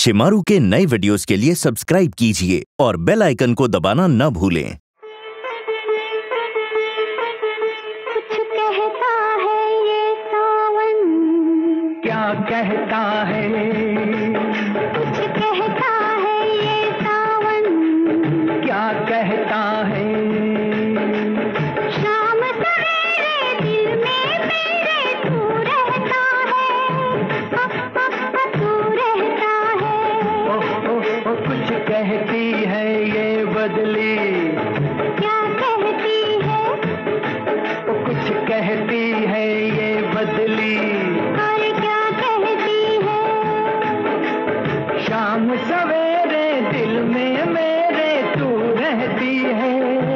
शिमारू के नए वीडियोस के लिए सब्सक्राइब कीजिए और बेल आइकन को दबाना न भूलें। कुछ कहता है ये सावन, क्या कहता है? कुछ कहता है ये सावन, क्या कहता है? शाम सवेरे दिल में मेरे तू रहता है, तू रहता है। ओ, कुछ कहती है ये बदली, क्या कहती है? कुछ कहती है ये बदली, और क्या कहती है? शाम सवेरे दिल में मेरे तू रहती है,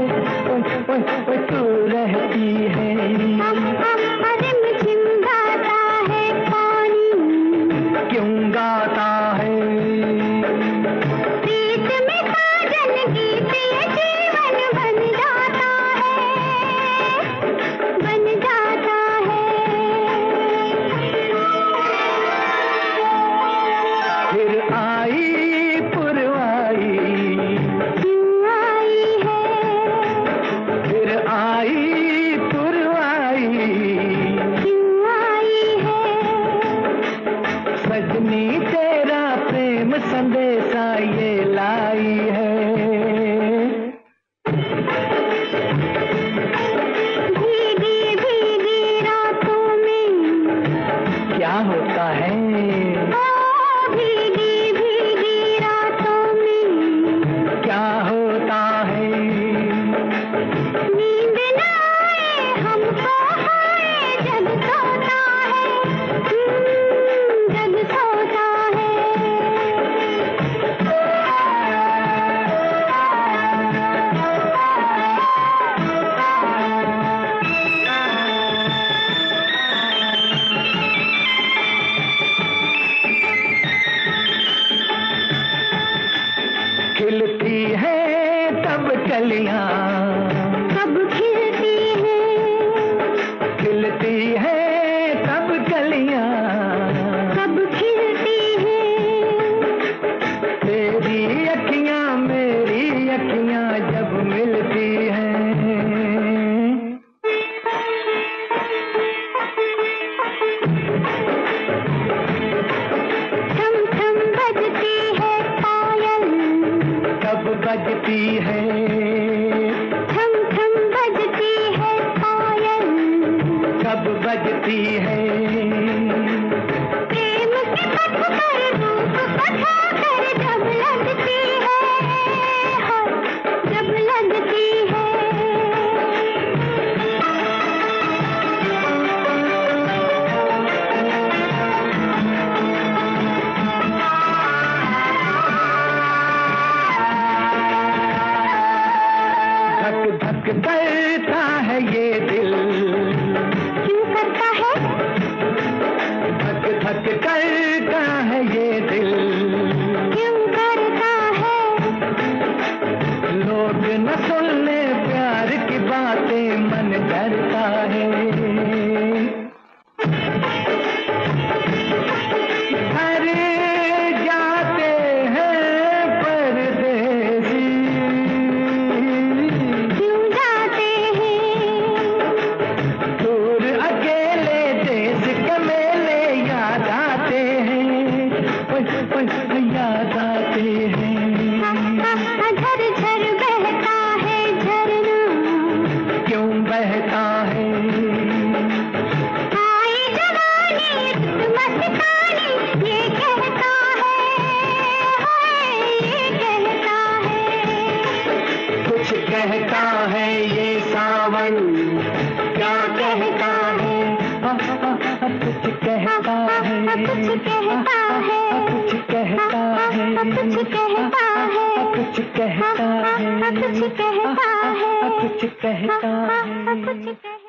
तू रहती है। रिमझिम गाता है पानी, क्यों गाता है? प्रीत में साजन गीत ये जीवन बन जाता है, बन जाता है। फिर आई पुरवाई, क्यों आई है? फिर आई पुरवाई, क्यों आई है? सजनी तेरा प्रेम संदेशा ये लाई है। भीगी भीगी रातों में क्या होता है? भीगी भीगी रातों में क्या होता है? नींद न आए हमको हाय जग सोता है, जग सोता है। खिलती है तब कलियां, कब खिलती है? खिलती है तब कलियां, कब खिलती है? तेरी अखियां मेरी अखियां जब मिलती हैं। थम थम बजती है पायल, कब बजती है? थम थम बजती है पायल। कब बजती है? प्रेम के पथ पर रूप पथा कर जब लगती है, जब लगती है। धक धक करता है ये दिल, क्यों करता है? धक धक करता है ये दिल। क्यों करता है? लोग न सुनने प्यार की बातें मन डरता है। हर जाते हैं परदेसी, क्यों जाते हैं? दूर अकेले देश के मेले याद आते हैं, याद आते हैं। झर झर बहता है झरना, क्यों बहता है? आई जवानी मस्तानी ये कहता है, ये कहता है। कुछ कहता है ये सावन, क्या कहता है? कुछ कहता है, कुछ कहता है, कुछ कहता है, कुछ कहता है, कुछ कहता है, कुछ कहता है, कुछ कहता है। कुछ कहता है।